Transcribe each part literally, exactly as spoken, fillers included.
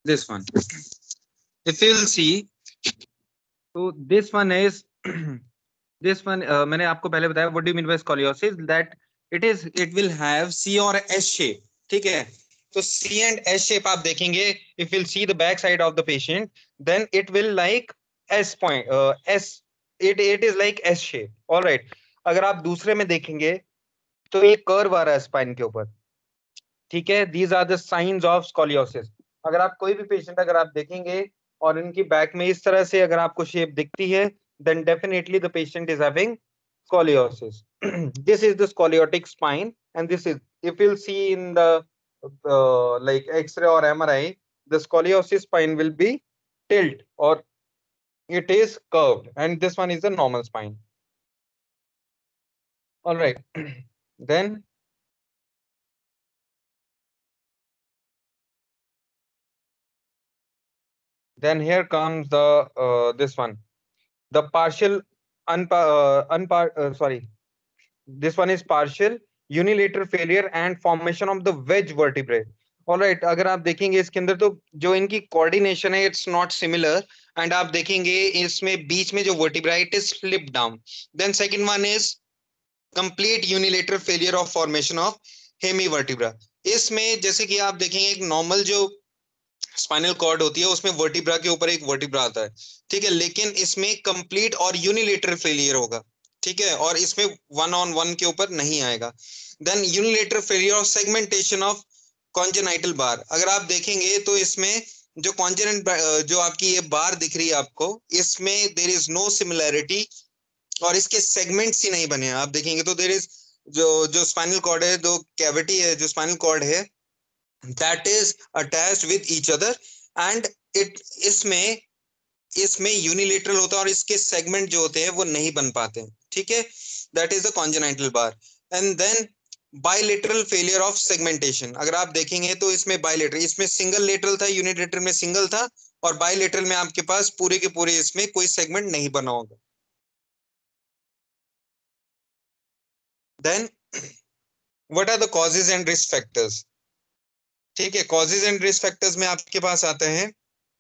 this one. If you'll see, so this one is this one. Uh, मैंने आपको पहले बताया what do you mean by scoliosis? That it is it will have C or S shape. ठीक है. तो C and S shape आप देखेंगे. If you'll see the back side of the patient, then it will like S point. Uh, S it it is like S shape. All right. अगर आप दूसरे में देखेंगे तो ये कर्व आ रहा है स्पाइन के ऊपर. ठीक है. These are the signs of scoliosis. अगर आप कोई भी पेशेंट अगर आप देखेंगे और इनकी बैक में इस तरह से अगर आपको शेप दिखती है, then definitely the patient is having scoliosis. This is the scoliotic spine, and this is, if you'll see in the uh, like X-ray or M R I, the scoliosis spine will be tilt or it is curved, and this one is the normal spine. All right. Then then here comes the uh, this one, the partial unpa uh, unpar uh, sorry, this one is partial unilateral failure and formation of the wedge vertebrae. All right. अगर आप देखेंगे इसके अंदर तो जो इनकी coordination है it's not similar, and आप देखेंगे इसमें बीच में जो vertebra it is slipped down. Then second one is complete unilateral failure of formation of hemivertebra. इसमें जैसे कि आप देखेंगे एक normal जो स्पाइनल कॉर्ड होती है उसमें वर्टिब्रा के ऊपर एक वर्टिब्रा आता है. ठीक है. लेकिन इसमें कंप्लीट और यूनिलेटरल फेलियर होगा. ठीक है. और इसमें वन ऑन वन के ऊपर नहीं आएगा. Then unilateral failure of segmentation of congenital bar. अगर आप देखेंगे तो इसमें जो कॉन्जेनेंट जो आपकी ये बार दिख रही है आपको, इसमें देयर इज नो सिमिलैरिटी और इसके सेगमेंट्स ही नहीं बने हैं. आप देखेंगे तो देयर इज जो जो स्पाइनल कॉर्ड है, जो कैविटी है, जो स्पाइनल कॉर्ड है, that is attached with each other, and it इसमें इसमें यूनिलेटरल होता है और इसके सेगमेंट जो होते हैं वो नहीं बन पाते. ठीक है. That is the congenital bar. And then bilateral failure of segmentation. अगर आप देखेंगे तो इसमें बाइलेटरल, इसमें सिंगल लेटरल था, यूनिलेटरल में सिंगल था, और बाइलेटरल में आपके पास पूरे के पूरे इसमें कोई सेगमेंट नहीं बना होगा. Then what are the causes and risk factors. ठीक है. कॉजेज एंड रिस्क फैक्टर्स में आपके पास आते हैं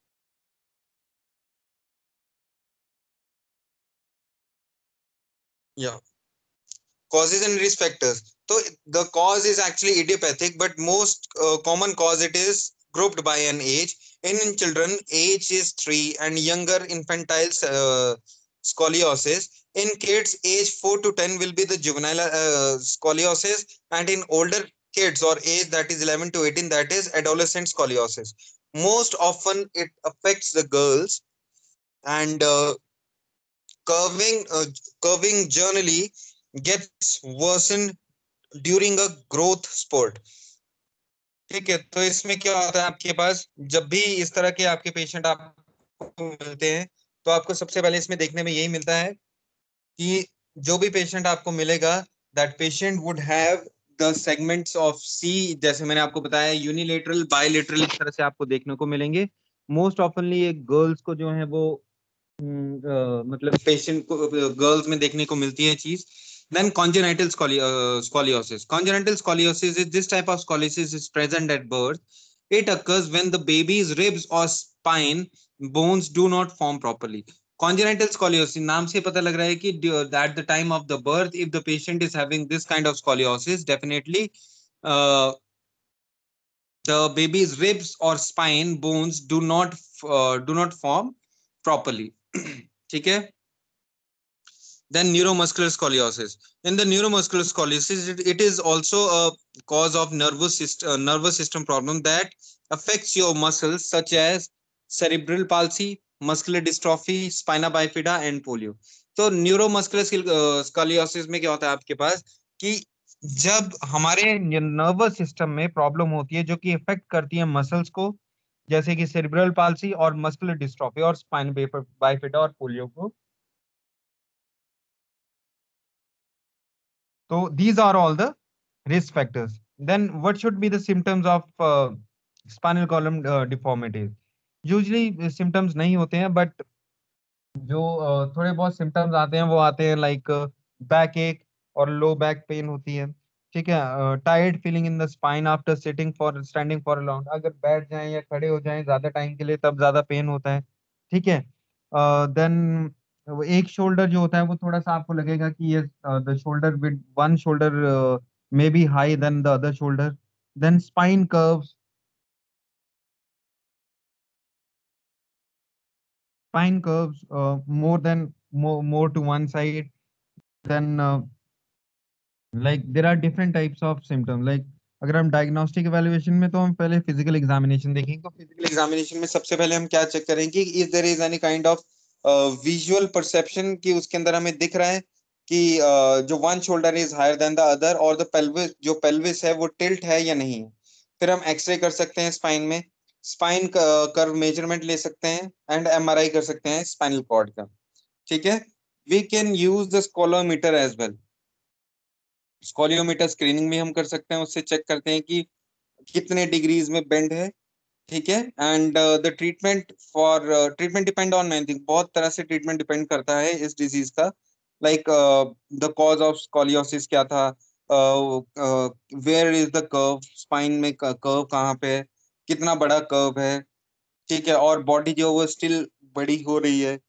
या causes and risk factors. So the cause is actually idiopathic, but most uh, common cause it is grouped by an age. In children, age is three and younger infantile uh, scoliosis. In kids, age four to ten will be the juvenile uh, scoliosis, and in older kids or age that is eleven to eighteen, that is adolescent scoliosis. Most often it affects the girls, and uh, curving uh, curving generally gets worsened during a growth spurt. ठीक है. तो इसमें क्या होता है आपके पास, जब भी इस तरह के आपके पेशेंट आपको मिलते हैं तो आपको सबसे पहले इसमें देखने में यही मिलता है कि जो भी पेशेंट आपको मिलेगा, that patient would have the segments of C. जैसे मैंने आपको बताया यूनिलेटरल, बायलेटरल, इस तरह से आपको देखने को मिलेंगे. मोस्ट ऑफनली एक गर्ल्स को जो है वो Uh, मतलब पेशेंट को गर्ल्स में देखने को मिलती है चीज. Then congenital scoli uh, scoliosis. Congenital scoliosis is this type of scoliosis is present at birth. It occurs when the baby's ribs or spine bones do not form properly. Congenital scoliosis नाम से पता लग रहा है कि at the time of the birth, if the patient is having this kind of scoliosis, definitely uh, the baby's ribs or spine bones do not uh, do not form properly. ठीक है. Then neuromuscular scoliosis. In the neuromuscular scoliosis, it, it is also a cause of nervous system, uh, nervous system problem that affects your muscles such as cerebral palsy, muscular dystrophy, spina bifida, and polio. तो neuromuscular scoliosis में क्या होता है आपके पास कि जब हमारे nervous system में प्रॉब्लम होती है जो कि इफेक्ट करती है मसल्स को, जैसे कि सेरिब्रल पाल्सी और मस्कुलर डिस्ट्रॉफी और स्पाइन बाइफिडा और पोलियो को. So these are all the risk factors. Then what should be the symptoms of uh, spinal column uh, deformity? Usually uh, symptoms नहीं होते हैं, but जो uh, थोड़े बहुत symptoms आते हैं वो आते हैं like बैक एक और लो बैक पेन होती है. ठीक है। Tired feeling in the spine after sitting for standing for long, अगर बैठ जाएं या खड़े हो जाएं ज्यादा टाइम के लिए तब ज्यादा पेन होता है। ठीक है। देन एक शोल्डर जो होता है वो थोड़ा सा आपको लगेगा कि ये the shoulder with one shoulder may be high then the other shoulder. Then spine curves, spine curves uh, more than more, more to one side. Then uh, like there are different types of symptoms like अगर हम diagnostic evaluation में तो हम पहले physical examination देखेंगे। तो physical examination में सबसे पहले हम क्या चेक करेंगे कि is there is any kind of visual perception, कि उसके अंदर हमें दिख रहा है कि uh, जो one shoulder is higher than the other, और द पेल्विस, जो पेल्विस है वो टिल्ट है या नहीं है। फिर हम एक्सरे कर सकते हैं स्पाइन में, स्पाइन कर्व मेजरमेंट ले सकते हैं, एंड एमआरआई कर सकते हैं स्पाइनल कॉर्ड का। ठीक है। We can use the scoliometer as well. Scoliometer screening भी हम कर सकते हैं, उससे चेक करते हैं कि कितने डिग्रीज में बेंड है। ठीक है। And the treatment for treatment depend on many thing, बहुत तरह से ट्रीटमेंट डिपेंड करता है इस डिजीज का। Like the cause of scoliosis क्या था, where is the curve, spine में कर्व कहाँ पे है, कितना बड़ा कर्व है। ठीक है। और बॉडी जो वो स्टिल बड़ी हो रही है,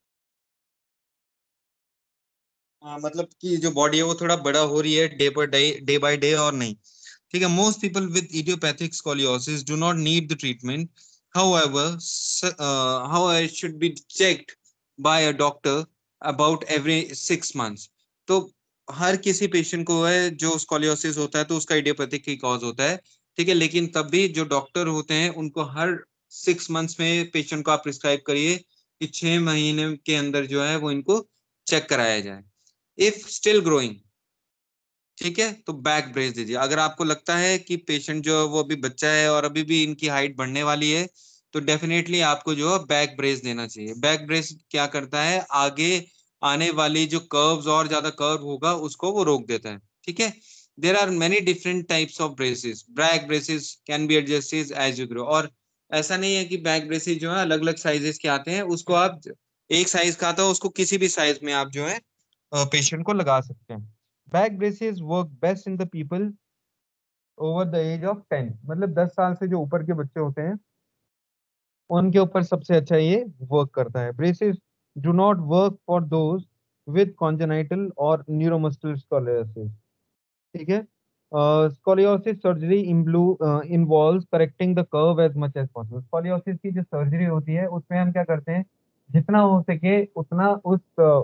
हाँ, मतलब कि जो बॉडी है वो थोड़ा बड़ा हो रही है day per day, day by day, और नहीं। ठीक है। Most people with idiopathic scoliosis do not need the treatment, however s- uh, however it should be checked by a doctor about every six months। तो हर किसी patient को है जो स्coliosis होता है तो उसका इडियोपैथिक ही कॉज होता है। ठीक है। लेकिन तब भी जो डॉक्टर होते हैं उनको हर सिक्स मंथ्स में पेशेंट को आप प्रिस्क्राइब करिए कि छह महीने के अंदर जो है वो इनको चेक कराया जाए। इफ स्टिल ग्रोइंग, ठीक है, तो बैक ब्रेस दीजिए। अगर आपको लगता है कि पेशेंट जो है वो अभी बच्चा है और अभी भी इनकी हाइट बढ़ने वाली है, तो डेफिनेटली आपको जो है बैक ब्रेस देना चाहिए। बैक ब्रेस क्या करता है, आगे आने वाली जो कर्व्स और ज्यादा कर्व होगा उसको वो रोक देता है। ठीक है। There are many different types of braces, back braces can be adjusted as you grow. और ऐसा नहीं है कि बैक ब्रेसेस जो है अलग अलग साइजेस के आते हैं, उसको आप एक साइज का आता है उसको किसी भी साइज में आप जो है पेशेंट को लगा सकते हैं। Back braces work best in the people over the age of ten, मतलब दस साल से जो ऊपर के बच्चे होते हैं उनके ऊपर सबसे अच्छा ये वर्क करता है। Braces do not work for those with congenital और न्यूरोमस्कुलर स्coliosis। ठीक है। Scoliosis surgery involves correcting the curve as much as possible. Scoliosis की जो सर्जरी होती है उसमें हम क्या करते हैं, जितना हो सके उतना उस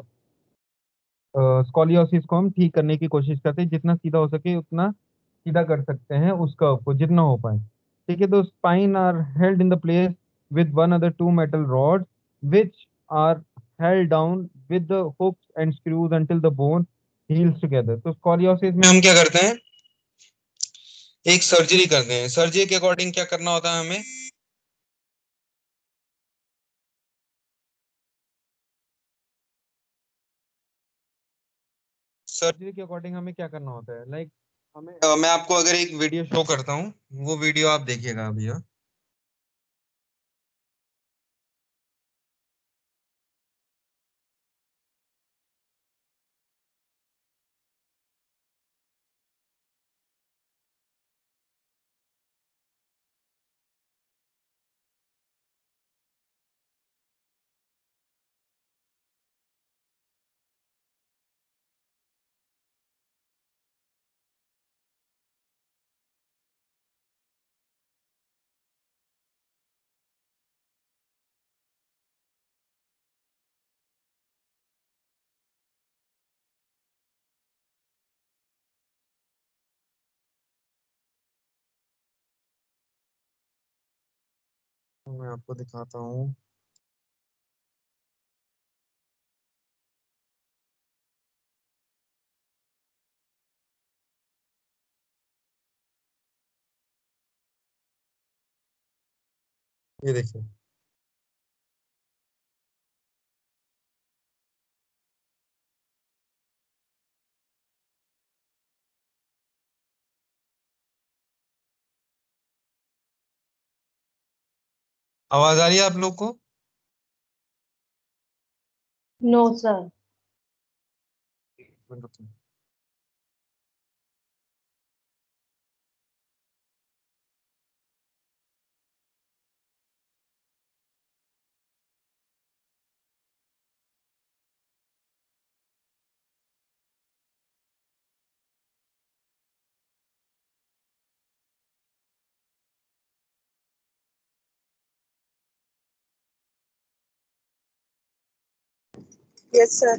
स्कॉलियोसिस को हम ठीक करने की कोशिश करते हैं, जितना सीधा हो सके उतना सीधा कर सकते हैं उस कर्व को जितना हो पाए। ठीक है। तो spine are held in the place with one other two metal rod which are held down with the hooks and screws until the bone heals together. तो स्कॉलियोसिस में हम क्या करते हैं, एक सर्जरी करते हैं। सर्जरी के अकॉर्डिंग क्या करना होता है हमें, सर्जरी के अकॉर्डिंग हमें क्या करना होता है, लाइक हमें अ, मैं आपको अगर एक वीडियो शो करता हूँ, वो वीडियो आप देखिएगा अभी। हाँ? मैं आपको दिखाता हूँ। ये देखिए। आवाज आ रही है आप लोग को? No sir. Yes, sir.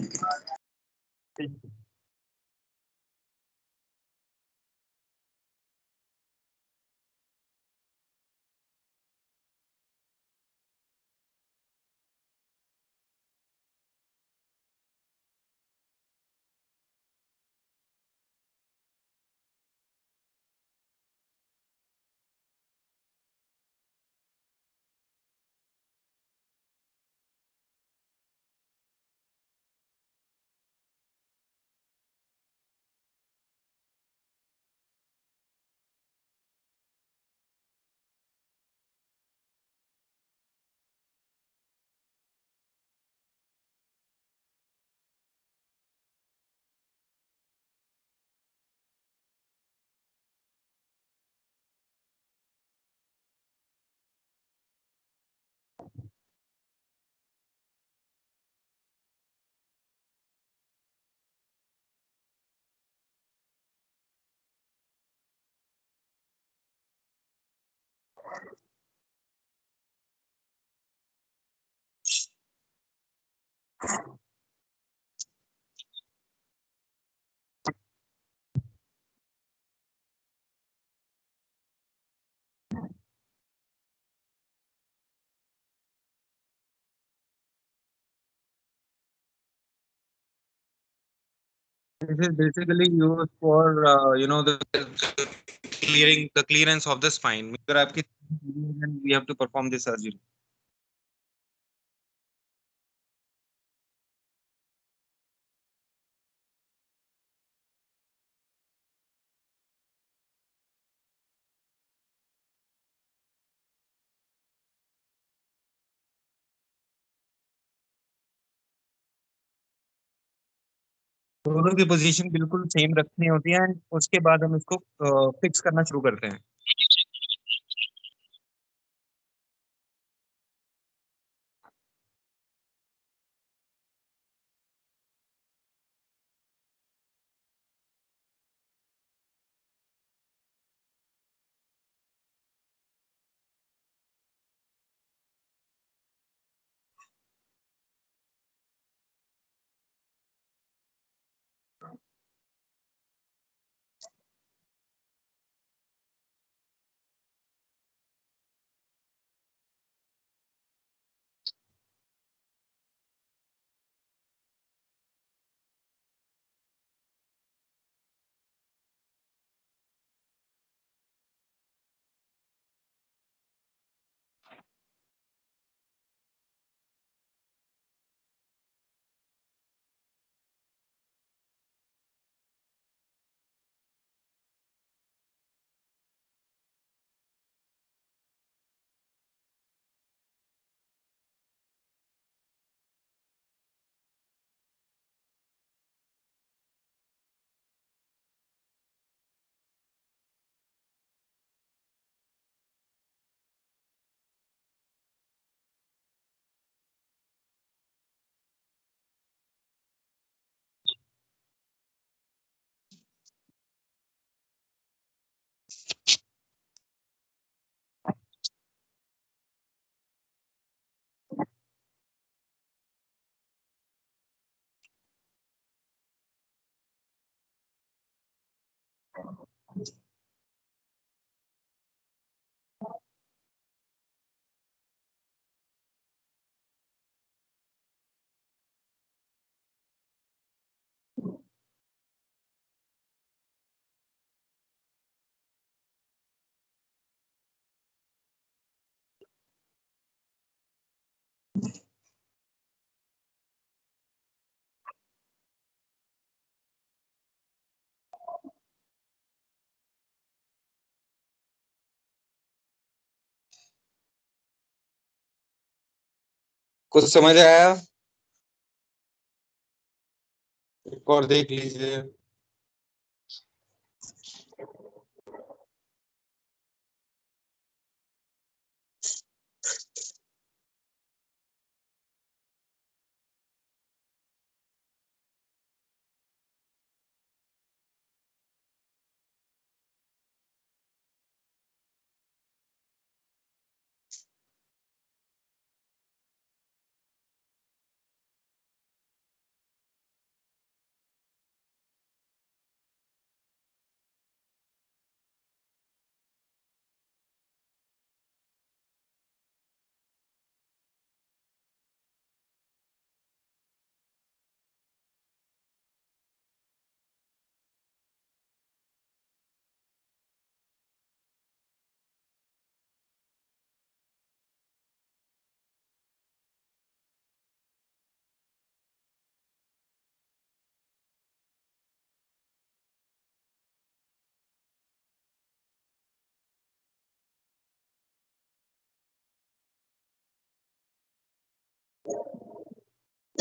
This is basically used for uh, you know the clearing the clearance of the spine. अगर आपकी then we have to perform this surgery. दोनों की पोजीशन बिल्कुल सेम रखनी होती है एंड उसके बाद हम इसको फिक्स करना शुरू करते हैं. कुछ समझ आया? एक और देख लीजिए.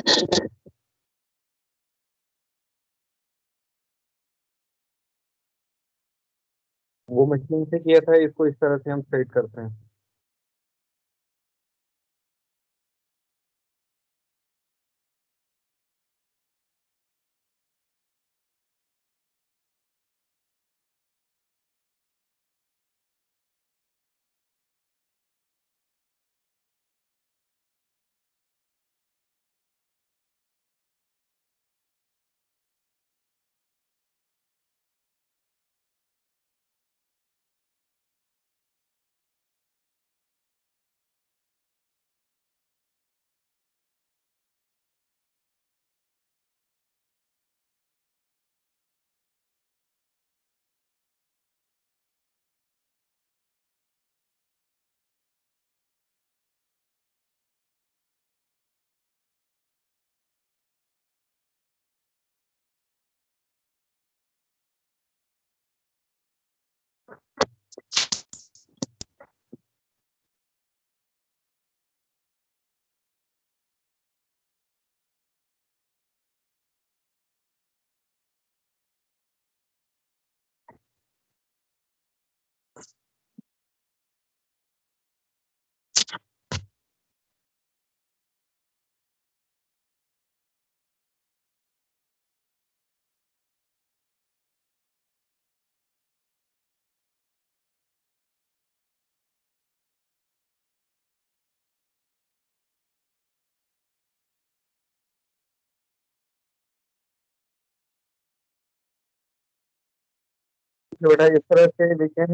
वो मशीन से किया था, इसको इस तरह से हम सेट करते हैं। तो बेटा इस तरह से लेकिन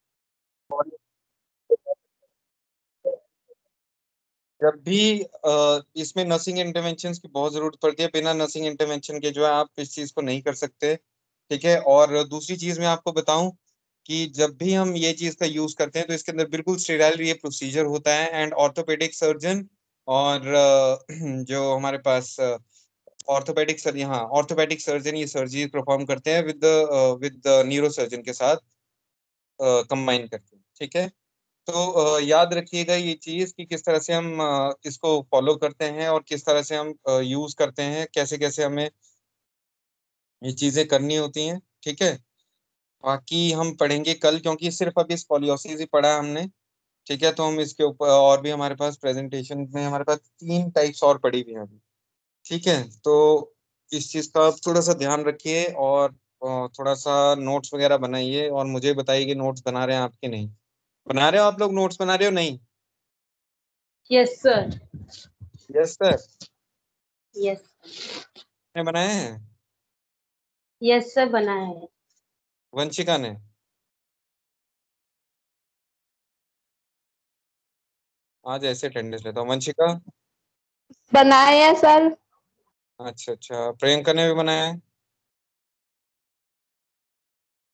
जब भी अ, इसमें नर्सिंग इंटरवेंशन की बहुत जरूरत पड़ती है, बिना नर्सिंग इंटरवेंशन के जो है आप इस चीज को नहीं कर सकते। ठीक है। और दूसरी चीज मैं आपको बताऊं कि जब भी हम ये चीज का यूज करते हैं तो इसके अंदर बिल्कुल स्टेराइल ये प्रोसीजर होता है, एंड ऑर्थोपेडिक सर्जन और अ, जो हमारे पास ऑर्थोपेडिक सर यहाँ ऑर्थोपेडिक सर्जन ये सर्जरी परफॉर्म करते हैं विद विद न्यूरो सर्जन के साथ कंबाइन करके। ठीक है। तो अ, याद रखिएगा ये चीज कि किस तरह से हम अ, इसको फॉलो करते हैं और किस तरह से हम यूज करते हैं, कैसे कैसे हमें ये चीजें करनी होती हैं। ठीक है। बाकी हम पढ़ेंगे कल, क्योंकि सिर्फ अभी स्coliosis ही पढ़ा है हमने। ठीक है। तो हम इसके ऊपर और भी हमारे पास प्रेजेंटेशन में हमारे पास तीन टाइप्स और पढ़ी हुई हैं अभी। ठीक है। तो इस चीज का आप थोड़ा सा ध्यान रखिए, और अ, थोड़ा सा नोट्स वगैरह बनाइए और मुझे बताइए कि नोट्स बना रहे हैं आपके नहीं। बना रहे हो आप लोग, नोट्स बना रहे हो नहीं? Yes sir. Yes sir. Yes. ने बनाए हैं? यस सर बनाया है। वंशिका ने? आज ऐसे अटेंडेंस लेता हूँ। वंशिका? बनाए हैं सर। अच्छा अच्छा। प्रियंका ने भी बनाया है?